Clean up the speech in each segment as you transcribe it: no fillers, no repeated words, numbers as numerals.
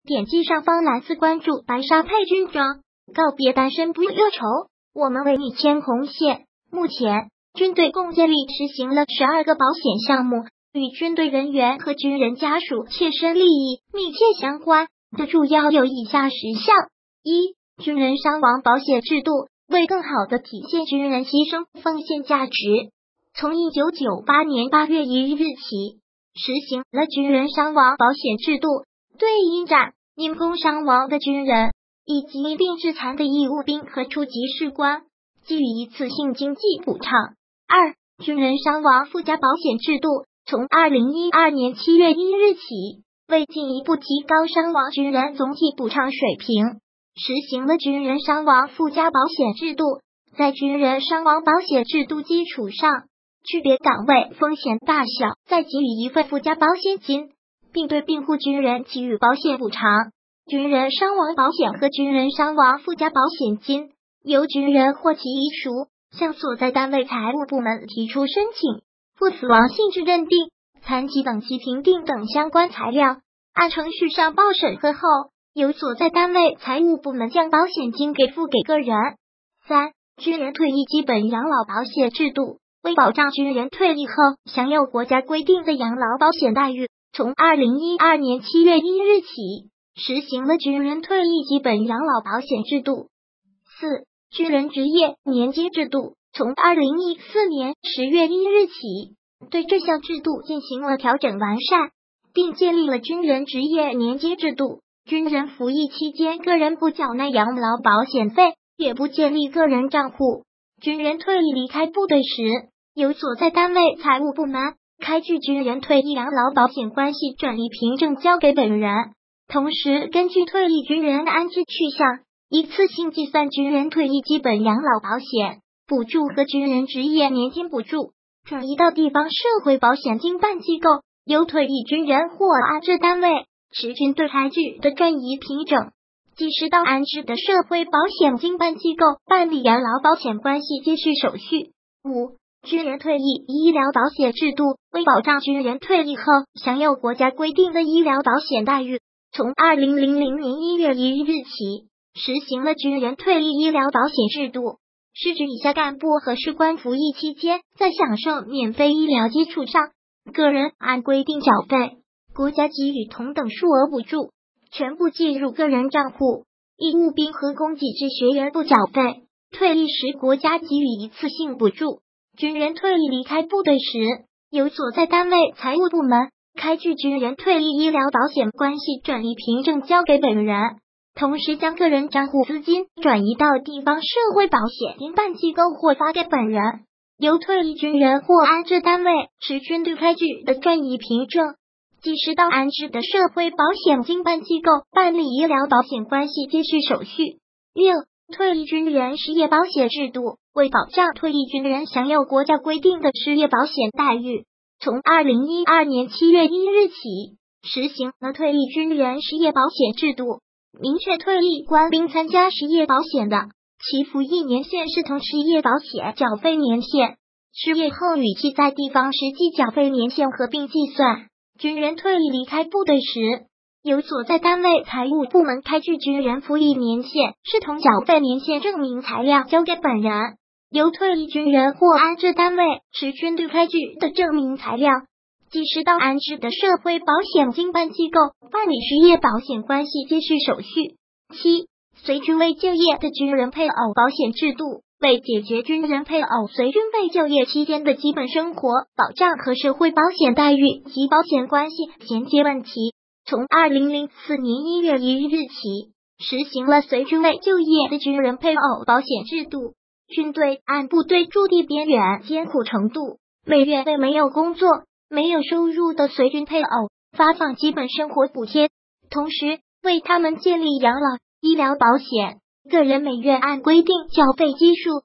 点击上方蓝色关注白纱配军装，告别单身不忧愁，我们为你牵红线。目前，军队共建立实行了12个保险项目，与军队人员和军人家属切身利益密切相关的主要有以下10项：一、军人伤亡保险制度，为更好地体现军人牺牲奉献价值，从1998年8月1日起，实行了军人伤亡保险制度，对因战因工伤亡的军人以及因病致残的义务兵和处级士官给予一次性经济补偿。二、军人伤亡附加保险制度，从2012年7月1日起，为进一步提高伤亡军人总体补偿水平，实行了军人伤亡附加保险制度。在军人伤亡保险制度基础上，区别岗位风险大小，再给予一份附加保险金，并对病护军人给予保险补偿。军人伤亡保险和军人伤亡附加保险金，由军人或其遗属向所在单位财务部门提出申请，附死亡性质认定、残疾等级评定等相关材料，按程序上报审核后，由所在单位财务部门将保险金给付给个人。三、军人退役基本养老保险制度，为保障军人退役后享有国家规定的养老保险待遇，从2012年7月1日起，实行了军人退役基本养老保险制度。四、军人职业年金制度，从2014年10月1日起，对这项制度进行了调整完善，并建立了军人职业年金制度。军人服役期间，个人不缴纳养老保险费，也不建立个人账户。军人退役离开部队时，由所在单位财务部门开具军人退役养老保险关系转移凭证交给本人，同时根据退役军人安置去向，一次性计算军人退役基本养老保险补助和军人职业年金补助，转移到地方社会保险经办机构，由退役军人或安置单位持军队开具的转移凭证，即时到安置的社会保险经办机构办理养老保险关系接续手续。五、军人退役医疗保险制度，为保障军人退役后享有国家规定的医疗保险待遇，从2000年1月1日起，实行了军人退役医疗保险制度，是指以下干部和士官服役期间，在享受免费医疗基础上，个人按规定缴费，国家给予同等数额补助，全部计入个人账户。义务兵和供给制学员不缴费，退役时国家给予一次性补助。军人退役离开部队时，由所在单位财务部门开具军人退役医疗保险关系转移凭证交给本人，同时将个人账户资金转移到地方社会保险经办机构或发给本人，由退役军人或安置单位持军队开具的转移凭证，即时到安置的社会保险经办机构办理医疗保险关系接续手续。六、退役军人失业保险制度，为保障退役军人享有国家规定的失业保险待遇，从2012年7月1日起，实行了退役军人失业保险制度，明确退役官兵参加失业保险的，其服役年限视同失业保险缴费年限，失业后与其在地方实际缴费年限合并计算。军人退役离开部队时，由所在单位财务部门开具军人服役年限视同缴费年限证明材料交给本人，由退役军人或安置单位持军队开具的证明材料，即时到安置的社会保险经办机构办理失业保险关系接续手续。七、随军未就业的军人配偶保险制度，为解决军人配偶随军未就业期间的基本生活保障和社会保险待遇及保险关系衔接问题，从2004年1月1日起，实行了随军未就业的军人配偶保险制度。军队按部队驻地边缘艰苦程度，每月为没有工作、没有收入的随军配偶发放基本生活补贴，同时为他们建立养老、医疗保险。个人每月按规定缴费基数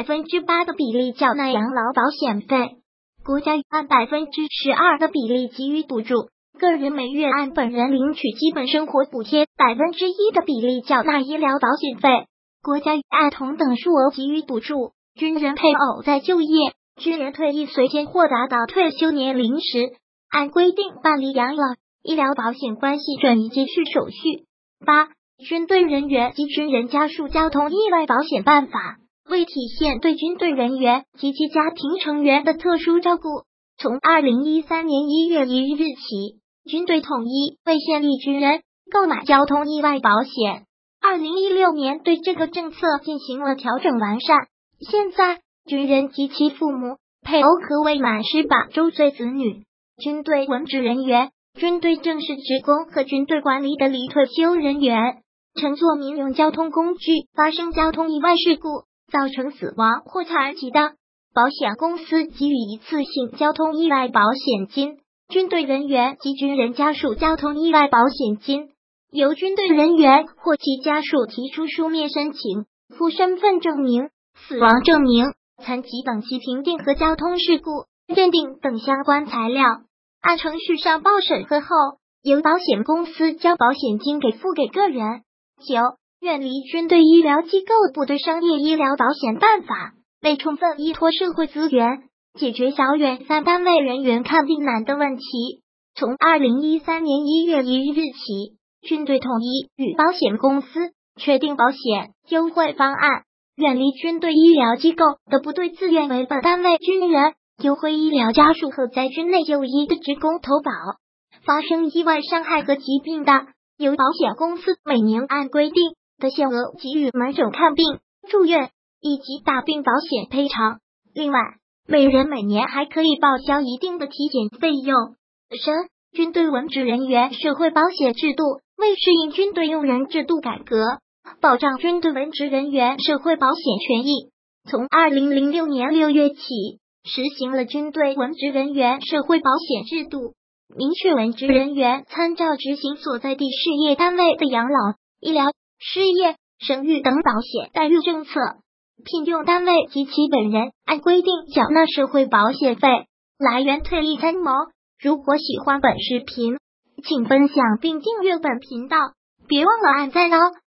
8% 的比例缴纳养老保险费，国家按 12% 的比例给予补助。个人每月按本人领取基本生活补贴 1% 的比例缴纳医疗保险费，国家按同等数额给予补助。军人配偶在就业、军人退役随前或达到退休年龄时，按规定办理养老、医疗保险关系转移接续手续。 8、军队人员及军人家属交通意外保险办法为体现对军队人员及其家庭成员的特殊照顾，从2013年1月1日起，军队统一为现役军人购买交通意外保险。2016年对这个政策进行了调整完善，现在军人及其父母、配偶和未满18周岁子女、军队文职人员、军队正式职工和军队管理的离退休人员，乘坐民用交通工具发生交通意外事故造成死亡或残疾的，保险公司给予一次性交通意外保险金，军队人员及军人家属交通意外保险金由军队人员或其家属提出书面申请，附身份证明、死亡证明、残疾等其评定和交通事故认定等相关材料，按程序上报审核后，由保险公司将保险金给付给个人。9、远离军队医疗机构部队商业医疗保险办法为充分依托社会资源，解决小远3单位人员看病难的问题，从2013年1月1日起，军队统一与保险公司确定保险优惠方案，远离军队医疗机构的部队自愿为本单位军人、优惠医疗家属和在军内就医的职工投保，发生意外伤害和疾病的，由保险公司每年按规定的限额给予门诊看病、住院以及大病保险赔偿。另外，每人每年还可以报销一定的体检费用。军队文职人员社会保险制度为适应军队用人制度改革，保障军队文职人员社会保险权益，从2006年6月起实行了军队文职人员社会保险制度，明确文职人员参照执行所在地事业单位的养老、医疗、失业、生育等保险待遇政策，聘用单位及其本人按规定缴纳社会保险费。来源特意参谋。如果喜欢本视频，请分享并订阅本频道，别忘了按赞哦。